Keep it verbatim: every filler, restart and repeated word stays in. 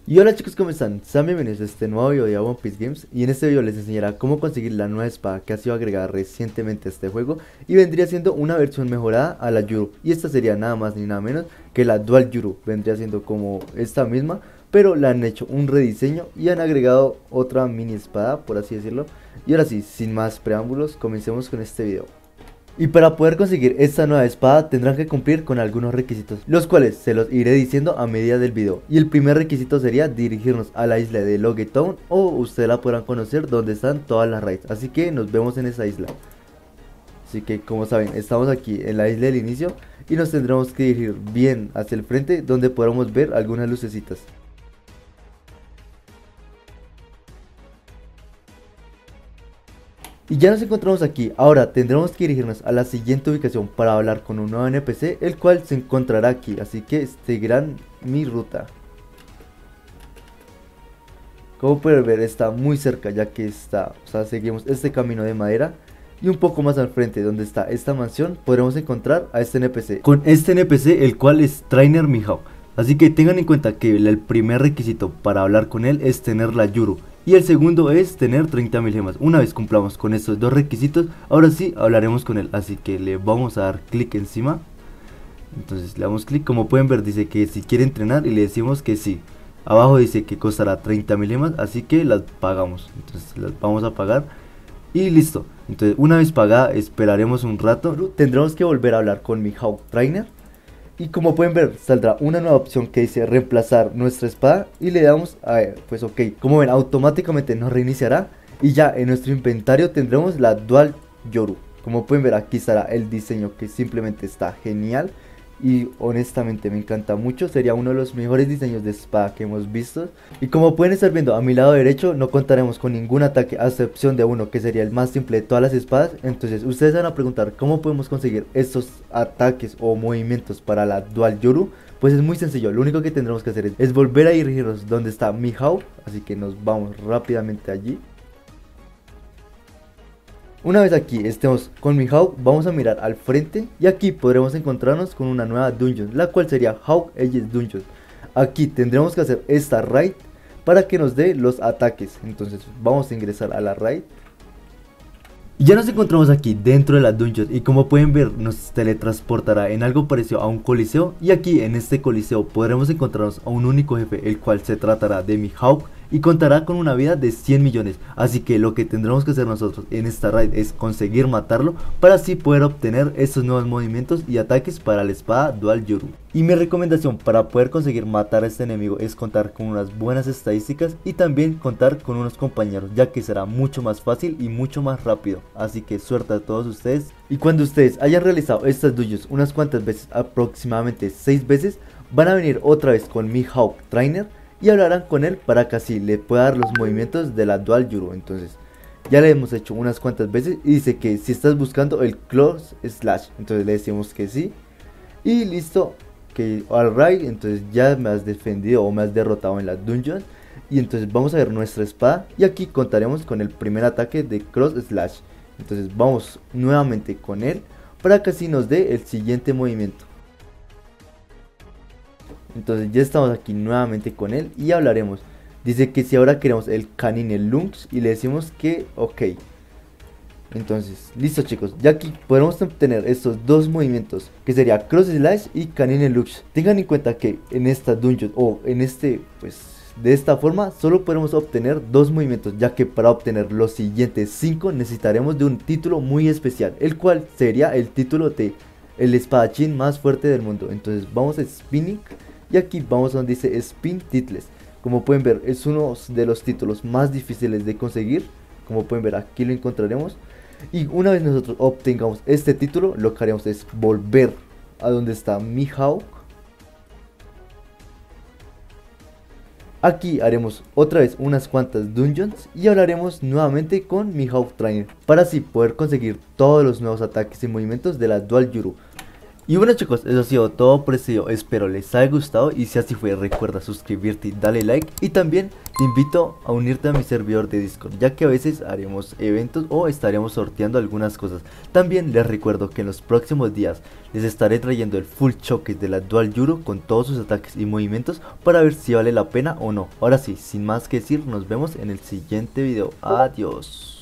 Y hola chicos, ¿cómo están? Sean bienvenidos a este nuevo video de One Piece Games. Y en este video les enseñaré cómo conseguir la nueva espada que ha sido agregada recientemente a este juego. Y vendría siendo una versión mejorada a la Yuru. Y esta sería nada más ni nada menos que la Dual Yuru. Vendría siendo como esta misma, pero le han hecho un rediseño y han agregado otra mini espada, por así decirlo. Y ahora sí, sin más preámbulos, comencemos con este video. Y para poder conseguir esta nueva espada tendrán que cumplir con algunos requisitos, los cuales se los iré diciendo a medida del video. Y el primer requisito sería dirigirnos a la isla de Logue Town, o ustedes la podrán conocer donde están todas las raids, así que nos vemos en esa isla. Así que como saben, estamos aquí en la isla del inicio y nos tendremos que dirigir bien hacia el frente, donde podremos ver algunas lucecitas. Y ya nos encontramos aquí. Ahora tendremos que dirigirnos a la siguiente ubicación para hablar con un nuevo N P C, el cual se encontrará aquí, así que seguirán mi ruta. Como pueden ver, está muy cerca, ya que está, o sea, seguimos este camino de madera. Y un poco más al frente, donde está esta mansión, podremos encontrar a este N P C. Con este N P C, el cual es Trainer Mihawk. Así que tengan en cuenta que el primer requisito para hablar con él es tener la Yuru. Y el segundo es tener treinta mil gemas. Una vez cumplamos con estos dos requisitos, ahora sí hablaremos con él. Así que le vamos a dar clic encima. Entonces le damos clic. Como pueden ver, dice que si quiere entrenar y le decimos que sí. Abajo dice que costará treinta mil gemas, así que las pagamos. Entonces las vamos a pagar. Y listo. Entonces una vez pagada esperaremos un rato. Tendremos que volver a hablar con Mihawk Trainer. Y como pueden ver, saldrá una nueva opción que dice reemplazar nuestra espada. Y le damos a pues ok. Como ven, automáticamente nos reiniciará. Y ya en nuestro inventario tendremos la Dual Yoru. Como pueden ver, aquí estará el diseño, que simplemente está genial. Y honestamente me encanta mucho. Sería uno de los mejores diseños de espada que hemos visto. Y como pueden estar viendo, a mi lado derecho no contaremos con ningún ataque, a excepción de uno, que sería el más simple de todas las espadas. Entonces ustedes van a preguntar cómo podemos conseguir estos ataques o movimientos para la Dual Yoru. Pues es muy sencillo, lo único que tendremos que hacer es, es volver a dirigirnos donde está Mihawk. Así que nos vamos rápidamente allí. Una vez aquí estemos con Mihawk, vamos a mirar al frente y aquí podremos encontrarnos con una nueva dungeon, la cual sería Hawk Edges Dungeon. Aquí tendremos que hacer esta raid para que nos dé los ataques. Entonces vamos a ingresar a la raid. Y ya nos encontramos aquí dentro de la dungeon y como pueden ver nos teletransportará en algo parecido a un coliseo. Y aquí en este coliseo podremos encontrarnos a un único jefe, el cual se tratará de Mihawk y contará con una vida de cien millones. Así que lo que tendremos que hacer nosotros en esta raid es conseguir matarlo, para así poder obtener estos nuevos movimientos y ataques para la espada Dual Yoru. Y mi recomendación para poder conseguir matar a este enemigo es contar con unas buenas estadísticas y también contar con unos compañeros, ya que será mucho más fácil y mucho más rápido. Así que suerte a todos ustedes. Y cuando ustedes hayan realizado estas dungeons unas cuantas veces, aproximadamente seis veces, van a venir otra vez con Mihawk Trainer y hablarán con él para que así le pueda dar los movimientos de la Dual Yoru. Entonces ya le hemos hecho unas cuantas veces y dice que si estás buscando el Close Slash, entonces le decimos que sí. Y listo, que alright, entonces ya me has defendido o me has derrotado en la dungeon. Y entonces vamos a ver nuestra espada y aquí contaremos con el primer ataque de Cross Slash. Entonces vamos nuevamente con él para que así nos dé el siguiente movimiento. Entonces ya estamos aquí nuevamente con él y hablaremos. Dice que si ahora queremos el Canine Lunge y le decimos que ok. Entonces, listo chicos, ya aquí podremos obtener estos dos movimientos, que sería Cross Slash y Canine Lunge. Tengan en cuenta que en esta dungeon o en este, pues de esta forma solo podremos obtener dos movimientos, ya que para obtener los siguientes cinco necesitaremos de un título muy especial, el cual sería el título de el espadachín más fuerte del mundo. Entonces vamos a Spinning y aquí vamos a donde dice Spin Titles. Como pueden ver, es uno de los títulos más difíciles de conseguir. Como pueden ver, aquí lo encontraremos. Y una vez nosotros obtengamos este título, lo que haremos es volver a donde está Mihawk. Aquí haremos otra vez unas cuantas dungeons y hablaremos nuevamente con Mihawk Trainer, para así poder conseguir todos los nuevos ataques y movimientos de la Dual Yoru. Y bueno chicos, eso ha sido todo por este video, espero les haya gustado y si así fue recuerda suscribirte y darle like. Y también te invito a unirte a mi servidor de Discord, ya que a veces haremos eventos o estaremos sorteando algunas cosas. También les recuerdo que en los próximos días les estaré trayendo el full choque de la Dual Yuru con todos sus ataques y movimientos para ver si vale la pena o no. Ahora sí, sin más que decir, nos vemos en el siguiente video, adiós.